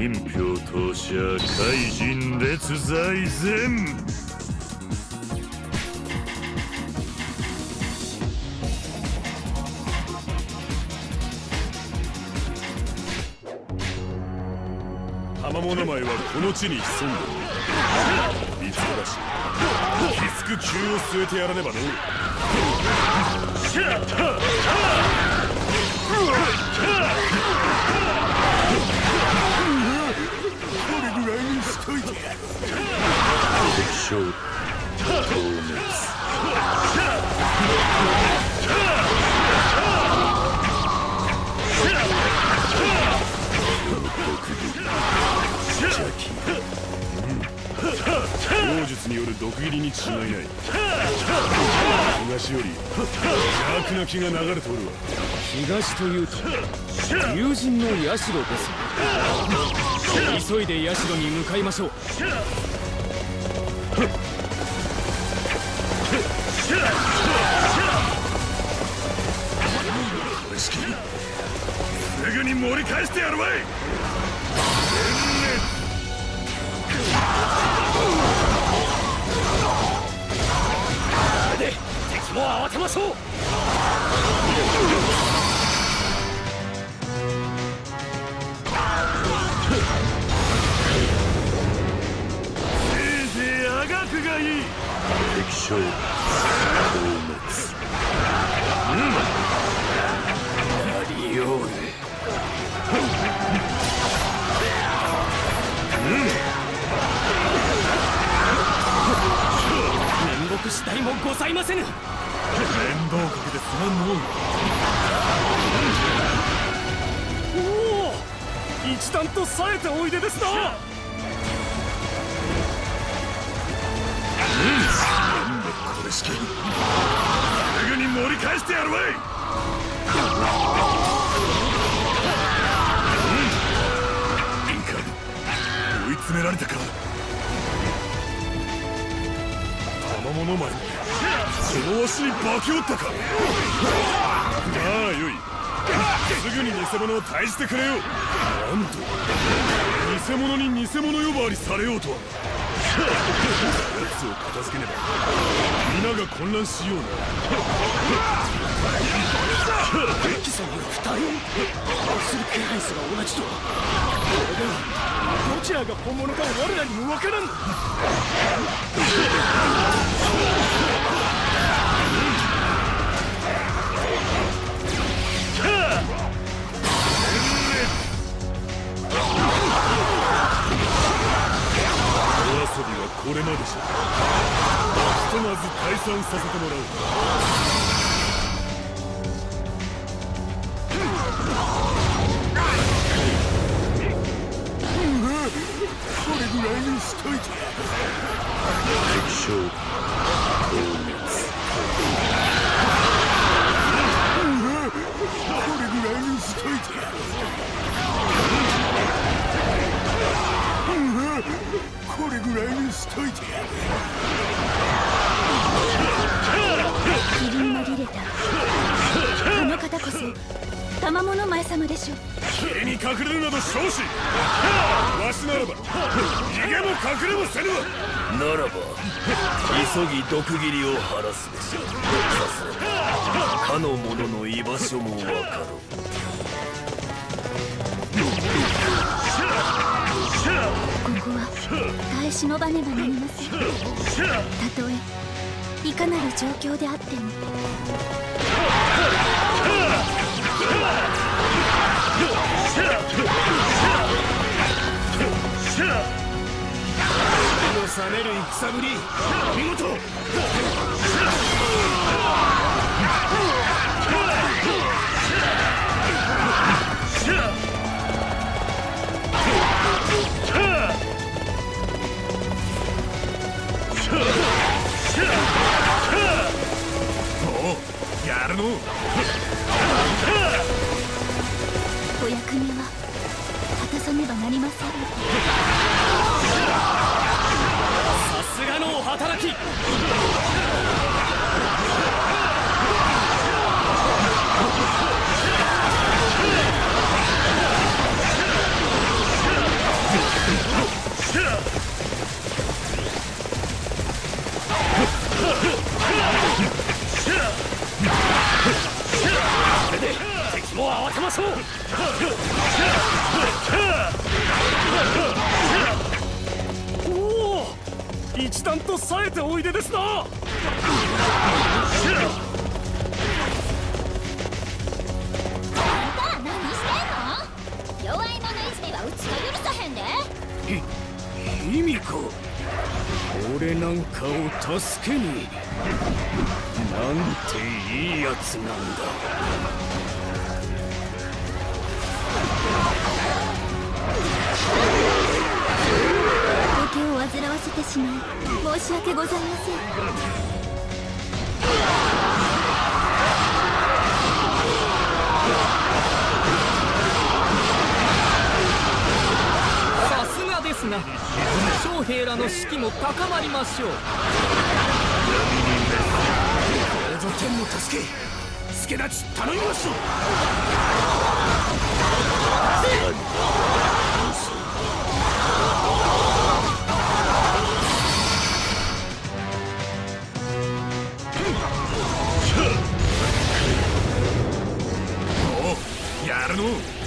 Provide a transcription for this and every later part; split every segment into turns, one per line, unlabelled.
隠票当社怪人列在前。
賜物前はこの地に潜んでおる。見つけ出しきつく急を据えてやらねばの。これぐらいにしといてやる。
敵将消滅。
妖術による毒斬りに違いない。東より邪悪な気が流れておるわ。
東というと友人の社です。急いで社に向かいましょう。
すぐに盛り返してやるわい。
で敵も慌てましょう。
せいぜいあがくがいい。
敵将消滅。
やりようね。面目次第もございませぬ。
面倒かけてすまんの。
おお、一段と冴えておいでですな。
これしきすぐに盛り返してやるわい。いかん、追い詰められたか。賜物前にその足に化けおったか。まあよい、すぐに偽物を退じてくれよ。なんと偽物に偽物呼ばわりされようとは。奴を片付けねば皆が混乱しような。
貴様が二人する気配すら同じとは。これではどちらが本物か我らにも分からん。
遊びはこれまでじゃ。ひとまず退散させてもらおう。これぐらいにしといて。
敵将消滅。
これぐらいにしといて。これぐらいにしといて。
霧に紛れたあの方こそ賜物前様でしょう。
霧に隠れるなど少子。わしならば逃げも隠れもせぬわ。
ならば急ぎ毒斬りを晴らすべし。さすればかの者の居場所も分かろう。
ここは耐え忍ばねばなりません。たとえいかなる状況であっても。
冷める戦ぶり見事。
やるの。
お役目は果たさねばなりません。
さすがのお働き。 慌てましょう。おお、一段と冴えておいでですな。
あんた何してんの？弱い者いじめはうちが許さへんで。
卑弥呼、俺なんかを助けになんていいやつなんだ。
お気を煩わせてしまい申し訳ございません。
さすがですな。将兵らの士気も高まりましょう。
これぞ天の助け、助太刀頼みましょう。
やるの。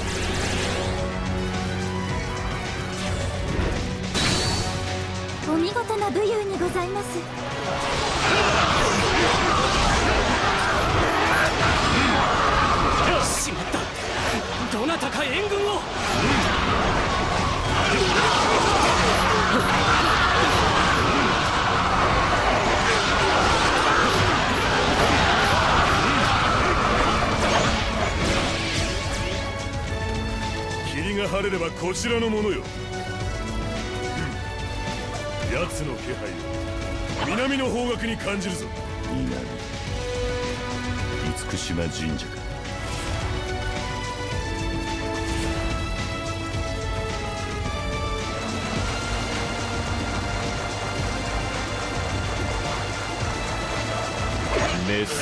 お見事な武勇にございます。
しまった。どなたか援軍を。
霧が晴れればこちらのものよ。奴の気配を南の方角に感じるぞ。
南厳島神社か。メス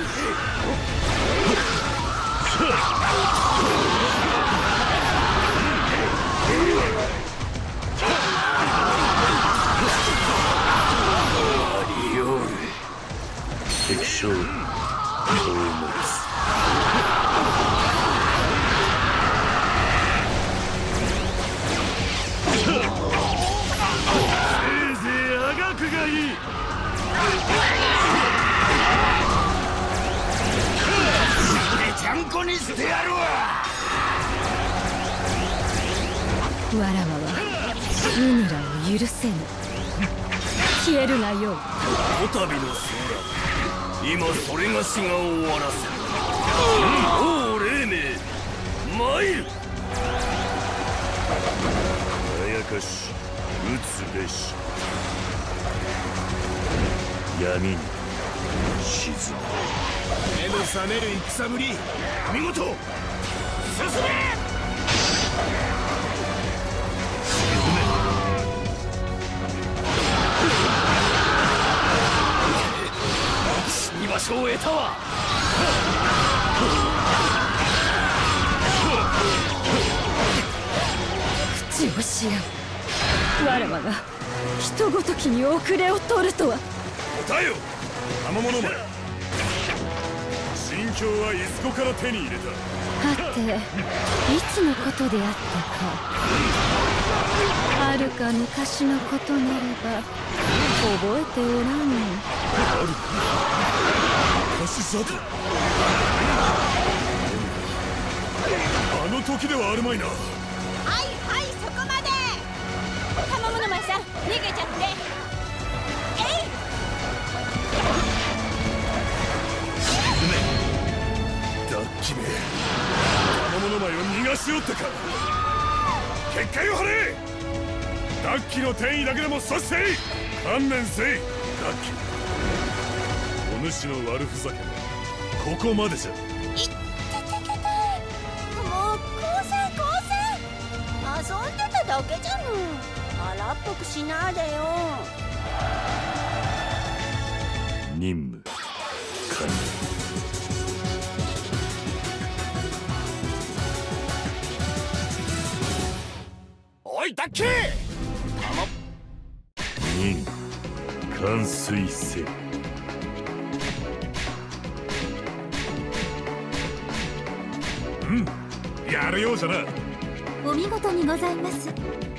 敵将討滅。
せいぜいあがくがいい。
ぺちゃんこにしてやるわ。
わらわはウニラを許せぬ。消えるがよい。
こたびの戦乱、今それがしが終わらせる。おう黎明、参る。
あやかし撃つべし。闇に沈む。
目の覚める戦ぶり、見事。進め。居場所を得たわ。
口をしやん。わらわが人ごときに遅れを取るとは。
答えよ賜物前。心境はいずこから手に入れた。
はて、いつのことであったか。はるか昔のことなれば覚えておらぬ。
昔沙汰。あの時ではあるまいな。
はいはい、そこまで。玉物前さん逃げちゃって。
ダッキめ、賜物前を逃がしおったか。結界を張れ。ダッキの転移だけでも阻止せい。観念せいダッキ。お主の悪ふざけはここまでじゃ。
もう光線遊んでただけじゃの。荒っぽくしないでよ。
任務完了。
おいダッキー。
任完遂せ。 やるようじゃな。
お見事にございます。